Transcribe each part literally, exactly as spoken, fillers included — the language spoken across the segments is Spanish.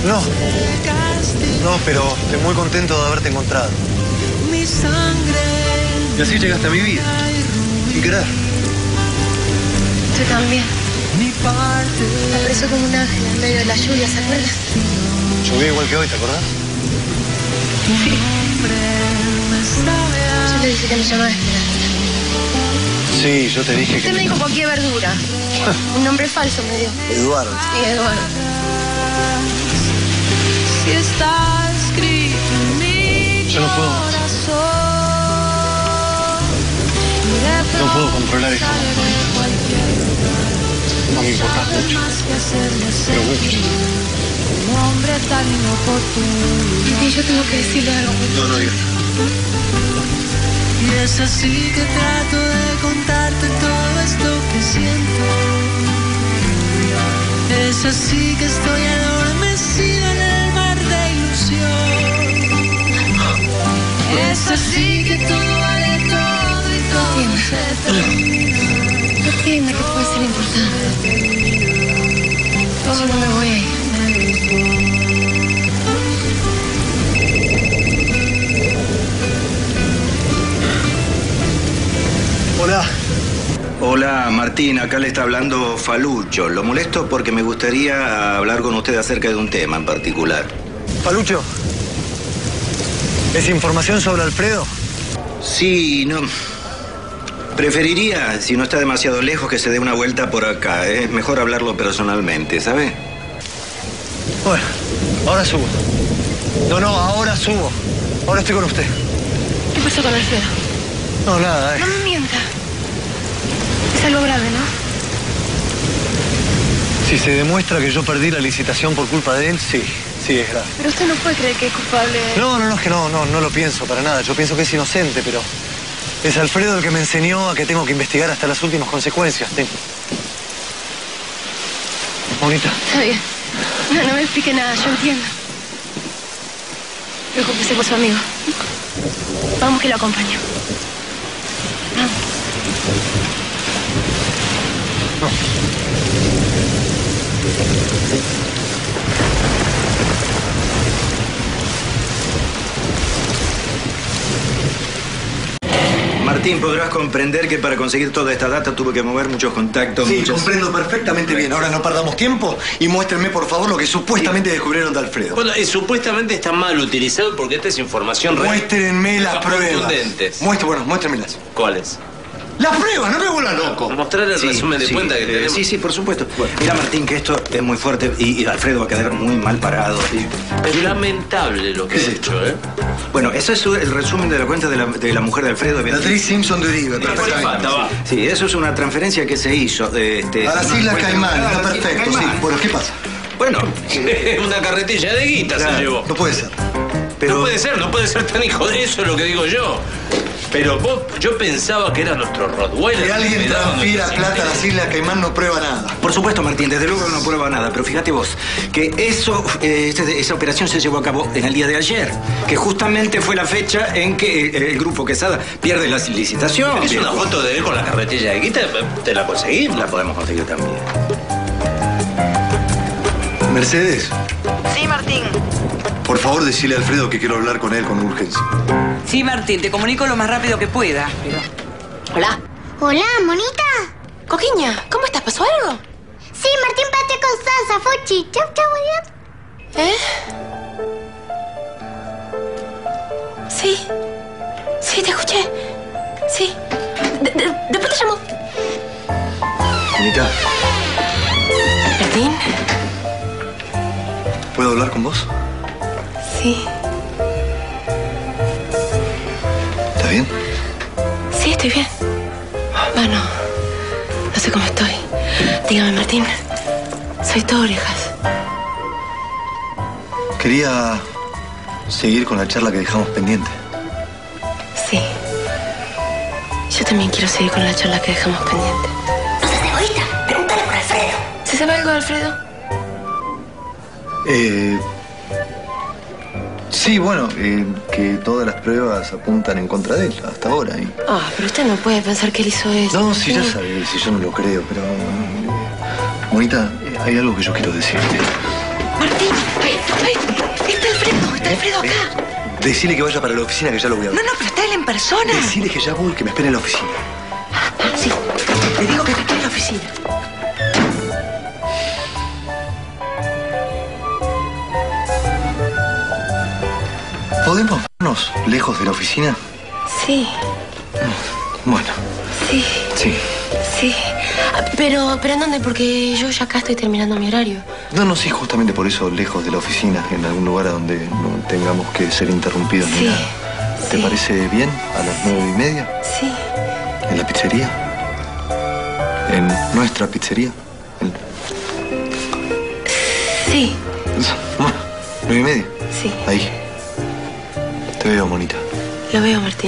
No. No, pero estoy muy contento de haberte encontrado. Y así llegaste a mi vida. Sin querer. Tú también. Me apreció como un ángel en medio de la lluvia, ¿se acuerdas? Llovía igual que hoy, ¿te acordás? Sí. Yo le dije que me llamaba Esperanza. Sí, yo te dije que... Usted me dijo cualquier verdura. Un nombre falso me dio. Eduardo. Sí, Eduardo. Si está escrito en mi Yo no puedo más. No puedo controlar eso. No me importas mucho. Pero mucho. Y yo tengo que decirle algo. No, no digas. Y es así que trato de contarte todo esto que siento. Es así que estoy adormecida en el mar de ilusión. Es así que todo vale todo y todo se termina. No entiendo que puede ser importante. Yo no me voy a ir. Hola. Hola, Martín. Acá le está hablando Falucho. Lo molesto porque me gustaría hablar con usted acerca de un tema en particular. Falucho. ¿Es información sobre Alfredo? Sí, no... Preferiría, si no está demasiado lejos, que se dé una vuelta por acá. Es mejor hablarlo personalmente, ¿sabe? Bueno, ahora subo. No, no, ahora subo. Ahora estoy con usted. ¿Qué pasó con Alfredo? No, nada, eh. No me mienta. Es algo grave, ¿no? Si se demuestra que yo perdí la licitación por culpa de él, sí. Sí, es grave. Pero usted no puede creer que es culpable. No, no, no, es que no, no, no lo pienso para nada. Yo pienso que es inocente, pero... Es Alfredo el que me enseñó a que tengo que investigar hasta las últimas consecuencias. Tengo... Bonita. Está bien. No, no me explique nada, yo entiendo. Preocúpese por su amigo. Vamos que lo acompaño. Vamos. No. Martín, podrás comprender que para conseguir toda esta data tuve que mover muchos contactos. Sí, muchas... comprendo perfectamente bien. Ahora no perdamos tiempo y muéstrenme, por favor, lo que supuestamente descubrieron de Alfredo. Bueno, y supuestamente está mal utilizado porque esta es información real. Muéstrenme las pruebas. Contundentes. Muestre, bueno, muéstrenmelas. ¿Cuáles? ¡Las pruebas! ¡No me vuelvan loco! Mostrar el Sí, resumen de sí, cuenta que eh, tenemos. Sí, sí, por supuesto. Mira, Martín, que esto es muy fuerte y, y Alfredo va a quedar muy mal parado. Y... Es lamentable lo que ¿Qué es he esto? hecho, ¿eh? Bueno, eso es el resumen de la cuenta de la, de la mujer de Alfredo. Beatriz Simpson de Uribe, ¿Qué perfectamente. falta, va? Sí, eso es una transferencia que se hizo. De, este, A las una Islas cuenta- Caimán, Ah, está a las Islas perfecto, sí. Caimán. Bueno, ¿qué pasa? Bueno, Una carretilla de guita Claro. se llevó. No puede ser. pero... No puede ser, no puede ser tan hijo de eso, es lo que digo yo. Pero vos, yo pensaba que era nuestro Rottweiler. Que alguien Me daba transfiera nuestros plata a las Islas Caimán no prueba nada. Por supuesto, Martín, desde luego no prueba nada, pero fíjate vos, que eso, eh, este- esa operación se llevó a cabo en el día de ayer, que justamente fue la fecha en que eh, el grupo Quesada pierde la licitación. Es una foto de él con la carretilla de guita, te la conseguí. La podemos conseguir también. Mercedes, Sí, Martín. por favor, decile a Alfredo que quiero hablar con él con urgencia. Sí, Martín, te comunico lo más rápido que pueda. Pero... Hola. Hola, monita. Coquiña, ¿cómo estás? ¿Pasó algo? Sí, Martín pateó con Sansa, Fuchi. Chau, chau, adiós. ¿Eh? Sí. Sí, te escuché. Sí. De- de- después te llamo. Bonita, ¿Martín? ¿puedo hablar con vos? Sí. ¿Está bien? Sí, estoy bien. Bueno, no sé cómo estoy. Dígame, Martín. Soy todo orejas. Quería seguir con la charla que dejamos pendiente. Sí. Yo también quiero seguir con la charla que dejamos pendiente. No seas egoísta. Pregúntale por Alfredo. ¿Se sabe algo de Alfredo? Eh... Sí, bueno, eh, que todas las pruebas apuntan en contra de él hasta ahora. Y... Ah, pero usted no puede pensar que él hizo eso. No, sí, ya sabe, si yo no lo creo, pero... eh, Bonita, eh, hay algo que yo quiero decirte. Martín, ay, ay, está Alfredo, está Alfredo acá. Decile que vaya para la oficina, que ya lo voy a ver. No, no, pero está él en persona. Decile que ya voy, que me espere en la oficina. Ah, sí, le digo que está en la oficina. ¿Podemos vernos lejos de la oficina? Sí. Bueno. Sí. Sí. Sí. Pero, pero ¿en dónde? Porque yo ya acá estoy terminando mi horario. No, no, sí, justamente por eso, lejos de la oficina, en algún lugar a donde no tengamos que ser interrumpidos Sí. ni nada. ¿Te Sí. parece bien? ¿A las nueve y media? Sí. ¿En la pizzería? ¿En nuestra pizzería? ¿En... Sí. Bueno, nueve y media. Sí. Ahí. Te veo, monita. Lo veo, Martín.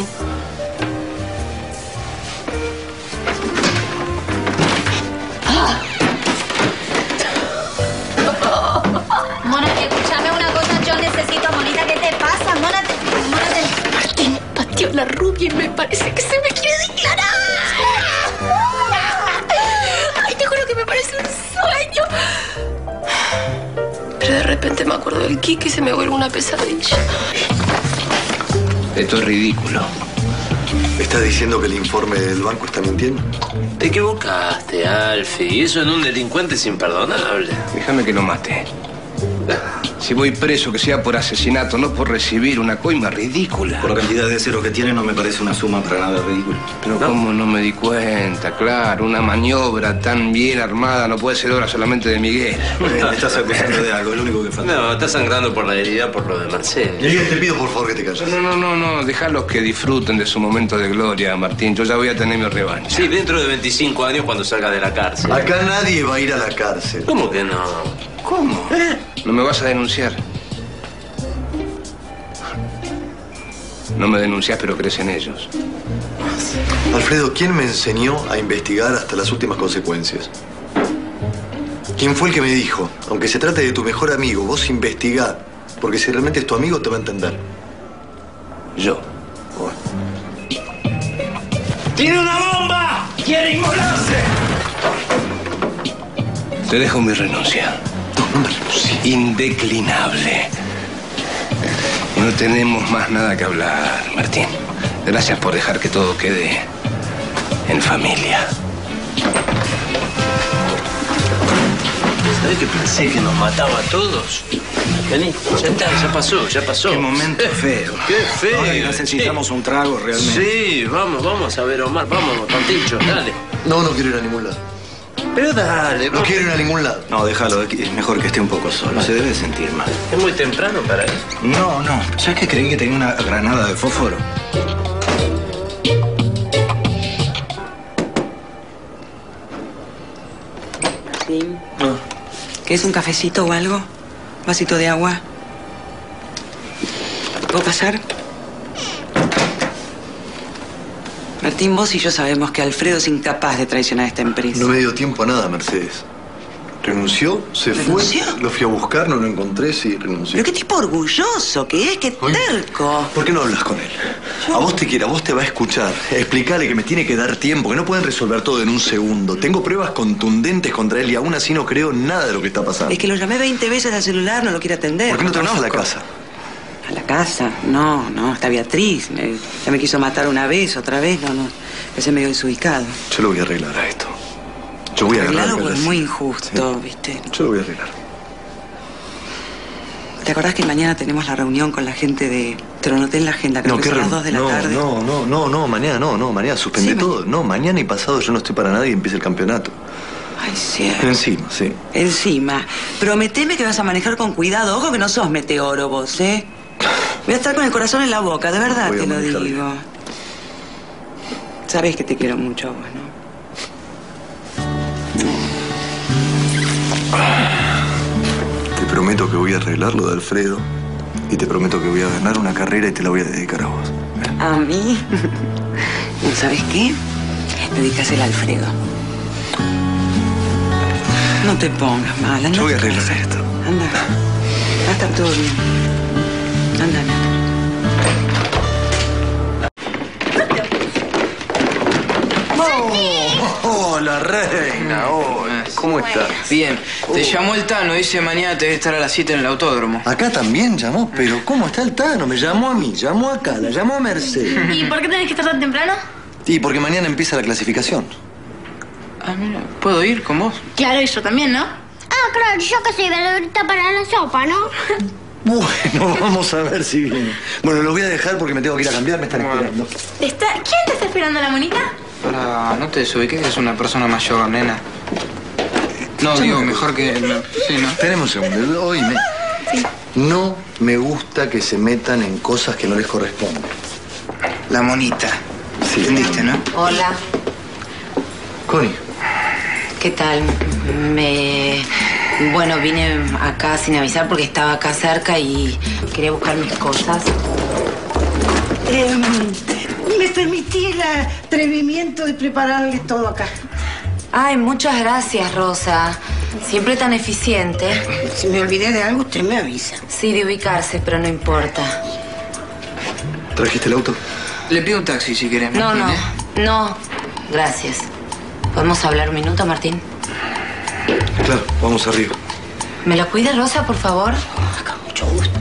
Mona, escúchame una cosa, yo necesito, Monita, ¿qué te pasa? Mona, te, Mona, te... Martín pateó la rubia y me parece que se me quiere declarar. Ay, te juro que me parece un sueño. Pero de repente me acuerdo del Kiki y se me vuelve una pesadilla. Esto es ridículo. ¿Estás diciendo que el informe del banco está mintiendo? Te equivocaste, Alfie. Eso en un delincuente es imperdonable. Déjame que lo mate. Si voy preso, que sea por asesinato, no por recibir una coima ridícula. Por la cantidad de cero que tiene, no me parece una suma para nada ridícula. Pero cómo no me di cuenta, claro. Una maniobra tan bien armada no puede ser obra solamente de Miguel. Me estás acusando de algo, es lo único que falta. No, estás sangrando por la herida por lo de Marcelo. Miguel, te pido por favor que te calles. No, no, no, no. Déjalos que disfruten de su momento de gloria, Martín. Yo ya voy a tener mi revancha. Sí, dentro de veinticinco años cuando salga de la cárcel. Acá nadie va a ir a la cárcel. ¿Cómo que no? ¿Cómo? ¿No me vas a denunciar? No me denuncias, pero crees en ellos. Alfredo, ¿quién me enseñó a investigar hasta las últimas consecuencias? ¿Quién fue el que me dijo, aunque se trate de tu mejor amigo, vos investigá, porque si realmente es tu amigo te va a entender? Yo. ¡Tiene una bomba! ¡Quiere inmolarse! Te dejo mi renuncia. No, no me renuncies. Indeclinable. No tenemos más nada que hablar, Martín. Gracias por dejar que todo quede en familia. ¿Sabés que pensé que nos mataba a todos? Vení, ya está, ya pasó, ya pasó. Qué momento feo. Qué feo. Ahora necesitamos un trago realmente. Sí, vamos, vamos a ver, Omar, vamos, Tonticho, dale. No, no quiero ir a ningún lado. Pero dale, No vamos. quiero ir a ningún lado. No, déjalo, es mejor que esté un poco solo. Se debe sentir mal. Es muy temprano para eso. No, no. ¿Sabes que creí que tenía una granada de fósforo? Sí. ¿Querés un cafecito o algo? ¿Vasito de agua? ¿Puedo pasar? Martín, vos y yo sabemos que Alfredo es incapaz de traicionar a esta empresa. No me dio tiempo a nada, Mercedes. Renunció, se ¿Renunció? fue, lo fui a buscar, no lo encontré, sí, renunció. Pero qué tipo orgulloso que es, qué Ay, terco. ¿Por qué no hablas con él? A vos te quiere, a vos te va a escuchar. Explícale que me tiene que dar tiempo, que no pueden resolver todo en un segundo. Tengo pruebas contundentes contra él y aún así no creo nada de lo que está pasando. Es que lo llamé veinte veces al celular, no lo quiere atender. ¿Por qué no te vas a la conozco. casa? ¿A la casa? No, no, está Beatriz. Me- ya me quiso matar una vez, otra vez, no, no. Ese medio desubicado. Yo lo voy a arreglar a esto. Yo voy a agarrar Claro, el pues pedacito. muy injusto, Sí. ¿viste? Yo lo voy a arreglar. ¿Te acordás que mañana tenemos la reunión con la gente de... Te lo anoté en la agenda, creo No, que qué son las re- dos de la no, tarde. no, no, no, no, mañana no, no, mañana suspende Sí, ma- todo. No, mañana y pasado yo no estoy para nadie y empieza el campeonato. Ay, cierto. Encima, sí. Encima. Prometeme que vas a manejar con cuidado. Ojo que no sos meteoro vos, ¿eh? Voy a estar con el corazón en la boca, de verdad Voy a te lo manejar digo. bien. Sabés que te quiero mucho a vos, ¿no? Te prometo que voy a arreglar lo de Alfredo y te prometo que voy a ganar una carrera y te la voy a dedicar a vos. ¿A mí? ¿Sabes qué? Dedicásela a Alfredo. No te pongas mala, Yo no voy a te arreglar cases. esto. Anda. Va a estar todo bien. Anda, anda. ¡Oh, la reina! ¡Oh! ¿Cómo estás? Bien. Te llamó el Tano. Dice mañana te debe estar a las siete en el autódromo. Acá también llamó, pero ¿cómo está el Tano? Me llamó a mí, llamó acá, la llamó a Mercedes. ¿Y por qué tenés que estar tan temprano? Y porque mañana empieza la clasificación. Ah, mira. ¿Puedo ir con vos? Claro, y yo también, ¿no? Ah, claro, yo que soy verdurita para la sopa, ¿no? Bueno, vamos a ver si viene. Bueno, los voy a dejar porque me tengo que ir a cambiar, me están esperando. ¿Está... ¿Quién te está esperando, la monita? Para... No te desubiques, es una persona mayor, nena. No, Ya digo, no. mejor que... no, sí, ¿no? Tenemos un segundo, oíme. Sí. No me gusta que se metan en cosas que no les corresponden. La monita. Sí. ¿Entendiste, no? Hola, Connie, ¿qué tal? Me... Bueno, vine acá sin avisar porque estaba acá cerca y quería buscar mis cosas. Eh, me permití el atrevimiento de prepararle todo acá. Ay, muchas gracias, Rosa. Siempre tan eficiente. Si me olvidé de algo, usted me avisa. Sí, de ubicarse, pero no importa. ¿trajiste el auto? Le pido un taxi si querés. No, no, Martín, ¿eh? no. Gracias. ¿Podemos hablar un minuto, Martín? Claro, vamos arriba. ¿Me lo cuida, Rosa, por favor? Con mucho gusto.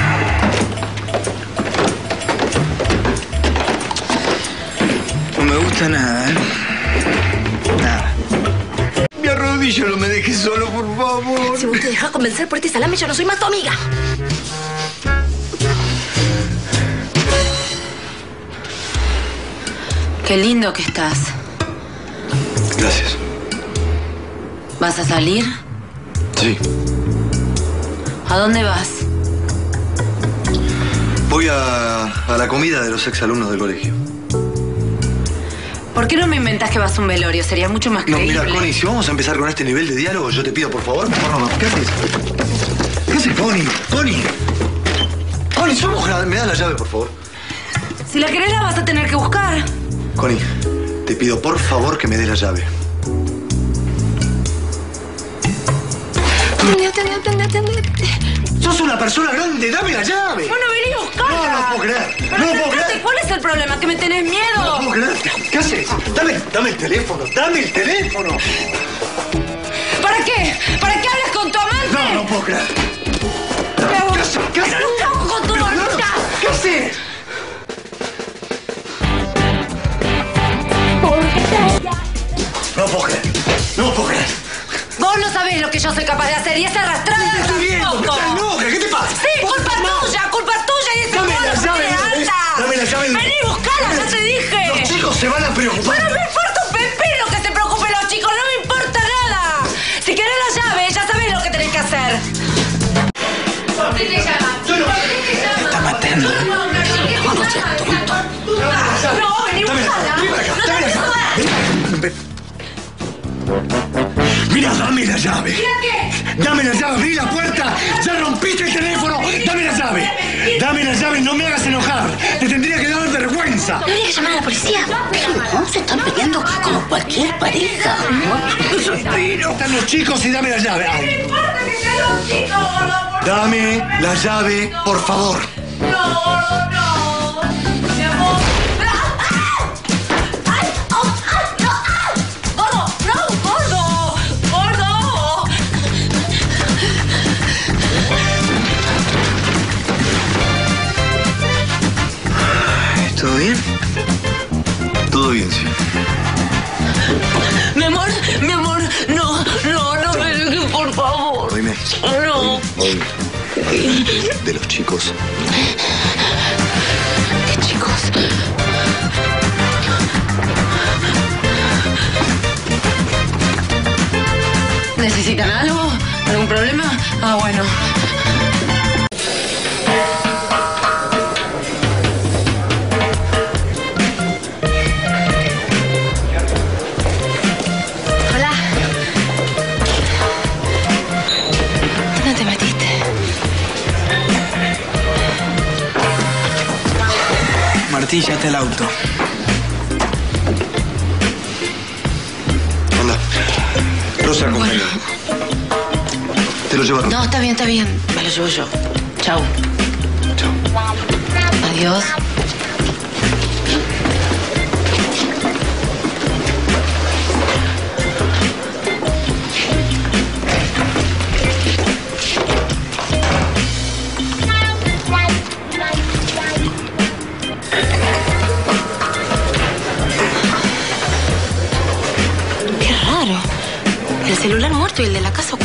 No me gusta nada, ¿eh? Nada. Mi arrodillo, no me dejes solo, por favor. Si vos te dejas convencer por este salame, yo no soy más tu amiga. Qué lindo que estás. Gracias. ¿Vas a salir? Sí. ¿A dónde vas? Voy a, a la comida de los exalumnos del colegio. ¿Por qué no me inventas que vas a un velorio? Sería mucho más No, creíble. mira, Connie, si vamos a empezar con este nivel de diálogo, yo te pido, por favor, no, no, ¿qué haces? ¿Qué haces, Connie? Connie. Connie, somos... ¿Me das la llave, por favor? Si la querés, la vas a tener que buscar. Connie, te pido, por favor, que me des la llave. Atendé, atendé, atendé, atendé. ¡Sos una persona grande! ¡Dame la llave! Bueno, vení a buscarla. No, no puedo creer. Pero No puedo acércate, creer. ¿cuál es el problema? ¿Que me tenés miedo? No puedo creer. ¿Qué haces? Dame, dame el teléfono. ¡Dame el teléfono! ¿Para qué? ¿Para qué hablas con tu amante? No, no puedo creer. ¿Qué hago? ¿Qué haces? ¿Qué haces? ¿Qué hago con tu Pero, no, no. bolita? ¿Qué haces? No puedo creer. No puedo creer. Vos no sabés lo que yo soy capaz de hacer y esa arrastrada ¿Qué estoy viendo? tampoco. ¿Qué estás loca? ¿Qué te pasa? Sí, ¿Vos culpa estás mal? tuya, culpa tuya y ese Dame modo la que llave, te ¿eh? anda. Dame la llave. Vení, buscala, ya te dije. Los chicos se van a preocupar. Bueno, no me importa un pepino que se preocupen los chicos, no me importa nada. Si querés la llave, ya sabés lo que tenés que hacer. ¿Por qué te llamas? ¿Por qué te llamas? Me está matando. No, no seas tonto. No, vení, Dame la buscala. llave. Ven acá, No dame la te llave. jodas. Ven. Mira, dame la llave. ¿Mira qué? Dame la llave, abrí la puerta. Ya rompiste el teléfono. Dame la llave. Dame la llave, no me hagas enojar. Te tendría que dar vergüenza. ¿No habría que llamar a la policía? ¿Cómo se están peleando como cualquier pareja? Están los chicos y dame la llave. No me importa que sean los chicos, gordo, por Dame la llave, por favor. No, gordo, no. Mi amor. ¡Ay! ¡Oh! ¡Ay! ¡No! ¡Ay! ¡Gordo! ¡No! ¡Gordo! ¡Gordo! ¿Todo bien? Todo bien, sí. Mi amor, mi amor, no, no, no me dejes, por favor. Oíme. No. Oíme. De los chicos. ¿Qué chicos? ¿Necesitan algo? ¿Algún problema? Ah, bueno. Hola. ¿Dónde te metiste? Martín, ya está el auto. Anda. Rosa, acompaña. Te lo llevo a No, está bien, está bien. Me lo llevo yo. Chau. Chao. Adiós.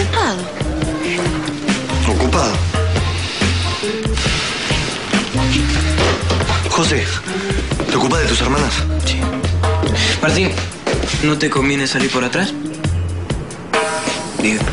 ocupado. ¿Ocupado? José, ¿te ocupas de tus hermanas? Sí. Martín, ¿no te conviene salir por atrás? Digo.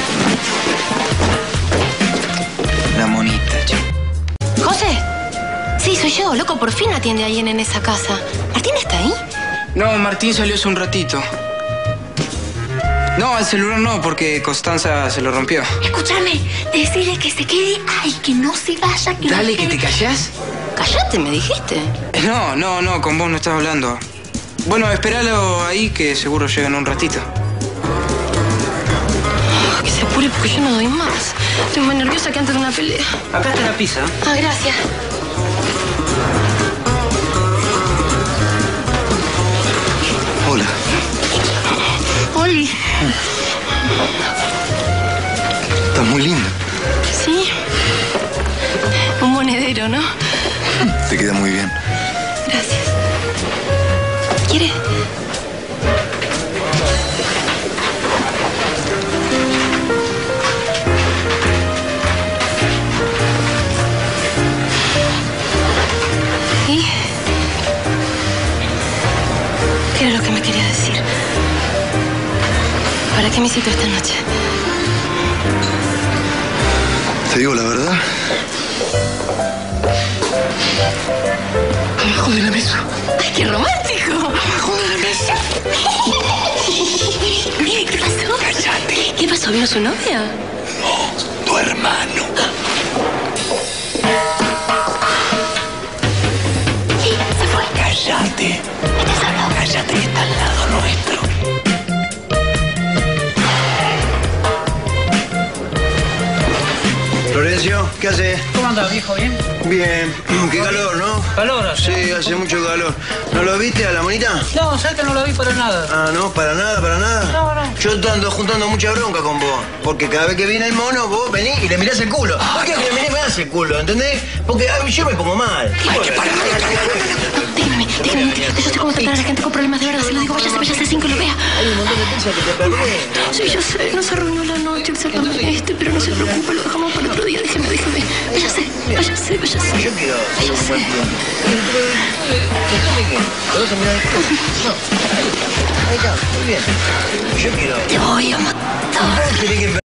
La monita, che. José. Sí, soy yo. Loco, por fin atiende a alguien en esa casa. ¿Martín está ahí? No, Martín salió hace un ratito. No, el celular no, porque Constanza se lo rompió. Escúchame, decirle que se quede. Ay, que no se vaya. Que Dale, no que te callás. Callate, me dijiste. No, no, no, con vos no estás hablando. Bueno, espéralo ahí, que seguro llega en un ratito. Oh, que se apure porque yo no doy más. Estoy más nerviosa que antes de una pelea. Acá está la pizza. Ah, gracias. Hola. Oli. Estás muy linda. Sí. Un monedero, ¿no? Te queda muy bien. Gracias. ¿Quiere? ¿Y? ¿Qué era lo que me quería decir? ¿Para qué me citó esta noche? Te digo la verdad. Abajo de la mesa. ¡Ay, qué romántico! Abajo de la mesa. ¿Qué pasó? Cállate. ¿Qué pasó? ¿Vino su novia? No, tu hermano. Sí, se fue. Cállate. ¿Estás solo? Cállate, que está al lado nuestro. Florencio, ¿qué haces? ¿Cómo andás, viejo? ¿Bien? Bien. Qué calor, ¿no? ¿Calor hace? Sí, hace mucho calor. ¿No lo viste a la monita? No, sabes que no lo vi para nada. Ah, no, para nada, para nada. No, no. Yo ando juntando mucha bronca con vos. Porque cada vez que viene el mono, vos venís y le mirás el culo. ¿Por qué que le mirás me hace el culo? ¿Entendés? Porque ay, yo me pongo mal. Ay, que para, déjame, déjame. Yo sé cómo tratar a la gente con problemas de verdad. Se lo digo, váyase, váyase sin que lo vea. Hay un montón de cosas que te perdés. Sí, yo sé, nos arruinó la noche el certamen este, pero no se preocupe, lo dejamos para otro día. Déjeme, déjeme. Váyase, váyase, váyase. Yo quiero hacer un buen tiempo. ¿Te vas a mirar el culo? No. Ahí está, muy bien. Yo quiero... Te voy a matar. Tenés que